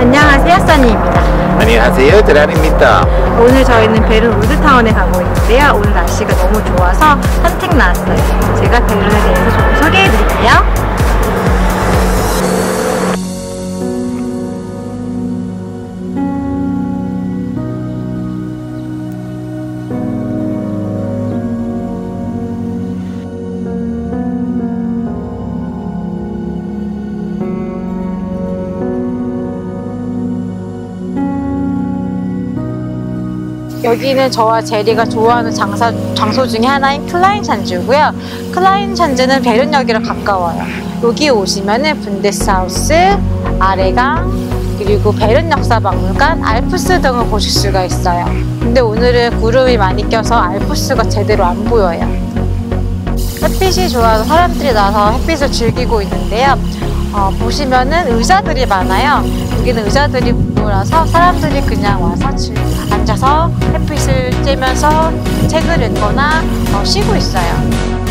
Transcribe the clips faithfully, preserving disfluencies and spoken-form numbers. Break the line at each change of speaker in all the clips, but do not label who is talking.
안녕하세요, 써니입니다.
안녕하세요, 드란입니다.
오늘 저희는 베른 올드타운에 가고 있는데요. 오늘 날씨가 너무 좋아서 산책 나왔어요. 제가 베른에 대해서 조금 소개해드릴게요. 여기는 저와 제리가 좋아하는 장사, 장소 중에 하나인 클라인샨즈고요. 클라인샨즈는 베른역이랑 가까워요. 여기 오시면은 분데스하우스, 아래강, 그리고 베른 역사박물관, 알프스 등을 보실 수가 있어요. 근데 오늘은 구름이 많이 껴서 알프스가 제대로 안 보여요. 햇빛이 좋아서 사람들이 나와서 햇빛을 즐기고 있는데요. 어, 보시면은 의자들이 많아요. 여기는 의자들이 무료라서 사람들이 그냥 와서 앉아서 햇빛을 쬐면서 책을 읽거나 어, 쉬고 있어요.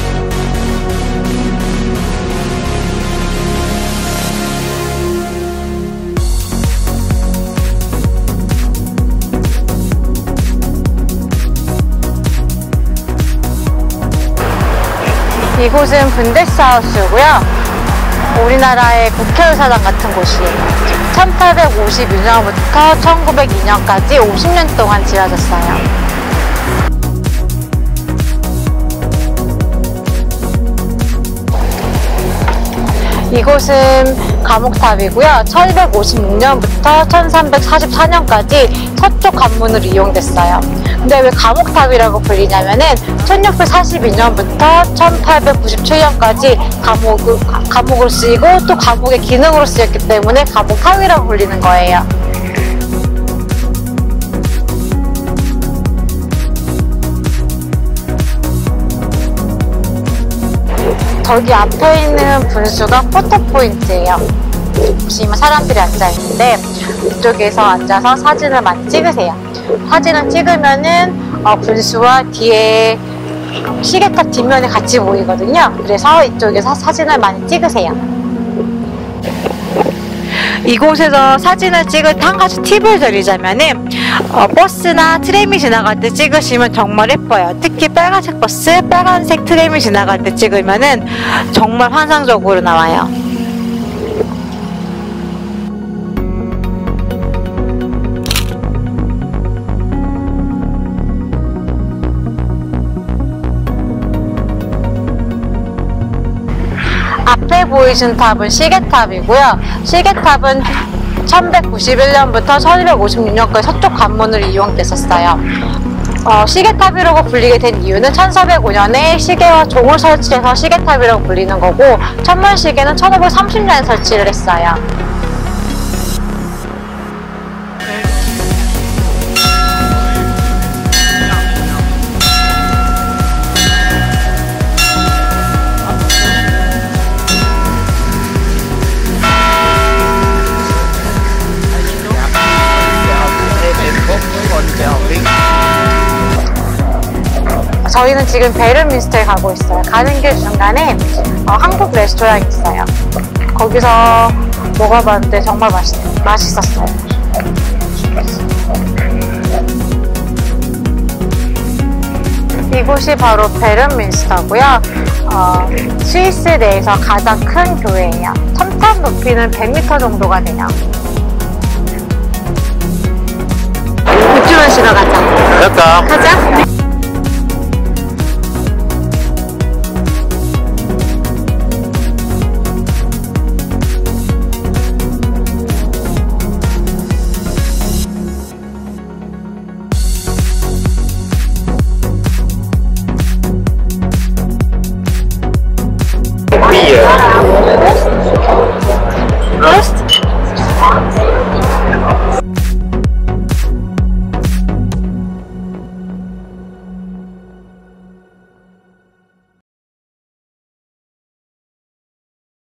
이곳은 분데스하우스고요. 우리나라의 국회의사당 같은 곳이에요. 천팔백오십이 년부터 천구백이 년까지 오십 년 동안 지어졌어요. 이곳은 감옥탑이고요. 천이백오십육 년부터 천삼백사십사 년까지 서쪽 관문으로 이용됐어요. 근데 왜 감옥탑이라고 불리냐면은 천육백사십이 년부터 천팔백구십칠 년까지 감옥을, 감옥을 쓰이고 또 감옥의 기능으로 쓰였기 때문에 감옥탑이라고 불리는 거예요. 저기 앞에 있는 분수가 포토포인트예요. 보시면 사람들이 앉아있는데 이쪽에서 앉아서 사진을 많이 찍으세요. 사진을 찍으면은 어, 분수와 뒤에 시계탑 뒷면이 같이 보이거든요. 그래서 이쪽에서 사진을 많이 찍으세요. 이곳에서 사진을 찍을 때 한 가지 팁을 드리자면은 어, 버스나 트램이 지나갈 때 찍으시면 정말 예뻐요. 특히 빨간색 버스, 빨간색 트램이 지나갈 때 찍으면은 정말 환상적으로 나와요. 앞에 보이신 탑은 시계탑이고요. 시계탑은 천백구십일 년부터 천이백오십육 년까지 서쪽 관문으로 이용됐었어요. 어, 시계탑이라고 불리게 된 이유는 천사백오 년에 시계와 종을 설치해서 시계탑이라고 불리는 거고, 천문시계는 천오백삼십 년에 설치를 했어요. 저희는 지금 베른민스터에 가고 있어요. 가는 길 중간에 어, 한국 레스토랑이 있어요. 거기서 먹어봤는데 정말 맛있, 맛있었어요. 이곳이 바로 베른민스터고요. 어, 스위스 내에서 가장 큰 교회예요. 첨탑 높이는 백 미터 정도가 돼요. 맥주 마시러 가자.
갈까?
가자.